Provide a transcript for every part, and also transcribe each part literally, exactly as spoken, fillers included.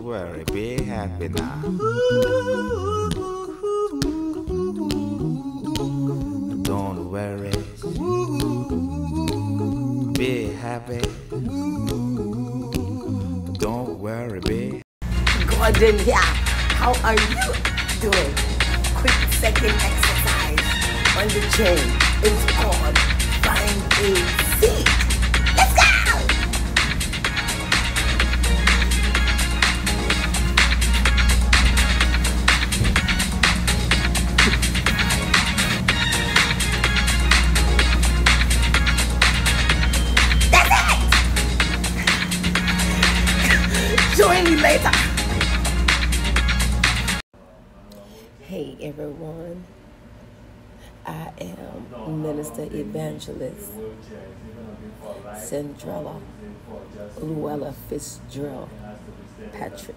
worry, be happy now. Don't worry, be happy. Don't worry, be. Gordon here, how are you doing? Quick second exercise on the gym. It's called Find a Seat. Let's go! Join me later. Hey everyone, I am Minister Evangelist Centrella Luella Fitzgerald Patrick,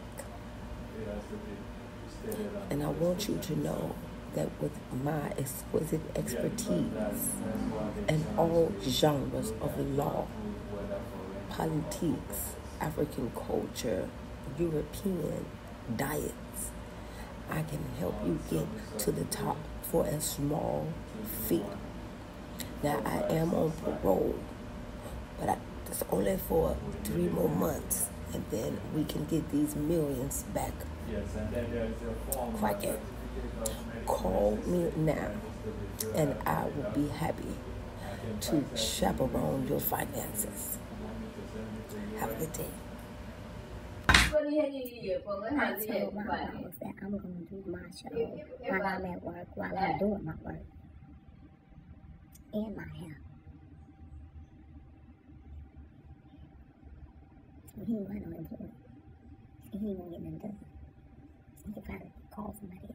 and I want you to know that with my exquisite expertise in all genres of law, politics, African culture, European diets, I can help you get to the top for a small fee. Now, I am on parole, but I, it's only for three more months, and then we can get these millions back. Crack it. Call me now, and I will be happy to chaperone your finances. Have a good day. I told my boss that I'm going to do my show while I'm at work, while I'm doing my work and my hair. So he ain't got no employee. So he ain't gonna get nothing done. So he can probably call somebody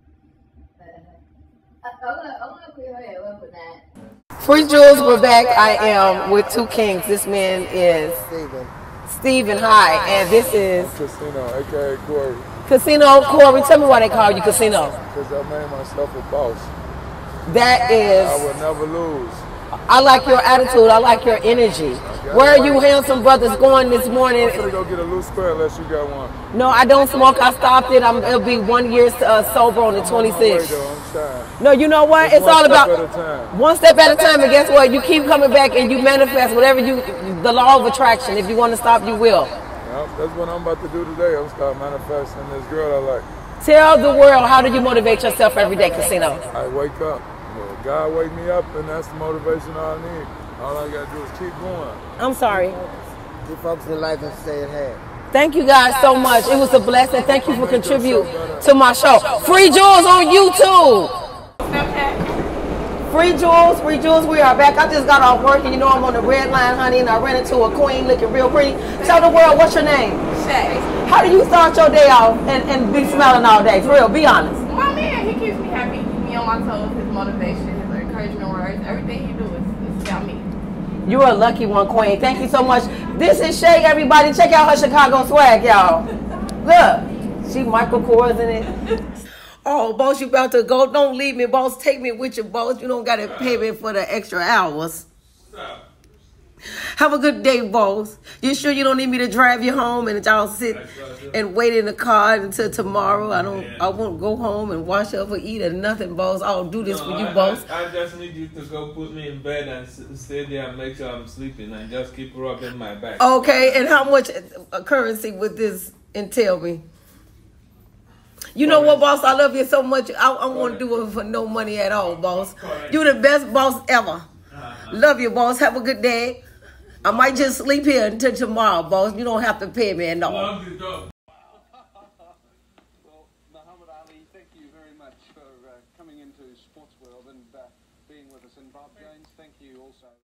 else. Free Jewels, we're back. I am with two kings. This man is Stephen. Stephen, hi, and this is Casino, aka Corey. Casino Corey. Tell me why they call you Casino. Because I made myself a boss. That is, I would never lose. I like your attitude. I like your energy. Where are you handsome brothers going this morning? I'm gonna go get a loose square unless you got one. No, I don't smoke. I stopped it. I'm, it'll be one year uh, sober on the twenty-sixth. No, you know what? It's all about one step at a time. And guess what? You keep coming back and you manifest whatever you, the law of attraction. If you want to stop, you will. Yep, that's what I'm about to do today. I'm start manifesting this girl I like. Tell the world, how do you motivate yourself every day, Casino? I wake up. Well, God wake me up, and that's the motivation all I need. All I gotta do is keep going. I'm sorry. You folks in life and stay at hand. Thank you guys so much. It was a blessing. Thank you for contributing to my show. Free Jewels on YouTube. Free Jewels, Free Jewels, we are back. I just got off work and you know I'm on the red line, honey, and I ran into a queen looking real pretty. Tell the world, what's your name? Shay. How do you start your day off and, and be smiling all day? For real, be honest. My man, he keeps me happy, keeps me on my toes, his motivation, his encouragement words, everything he do is, is about me. You're a lucky one, queen. Thank you so much. This is Shay, everybody. Check out her Chicago swag, y'all. Look, she Michael Kors in it. Oh, boss, you about to go? Don't leave me, boss. Take me with you, boss. You don't got to pay me for the extra hours. Have a good day, boss. You sure you don't need me to drive you home and y'all sit and wait in the car until tomorrow? I don't. I won't go home and wash up or eat or nothing, boss. I'll do this no, for you, I, boss. I, I just need you to go put me in bed and stay there and make sure I'm sleeping and just keep rubbing my back. Okay, and how much currency would this entail me? You know what, boss? I love you so much. I, I won't do it for no money at all, boss. You're the best boss ever. Uh-huh. Love you, boss. Have a good day. I might just sleep here until tomorrow, boss. You don't have to pay me at all. Love you, dog. Well, Muhammad Ali, thank you very much for uh, coming into Sports World and uh, being with us. And Bob Jones, thank you also.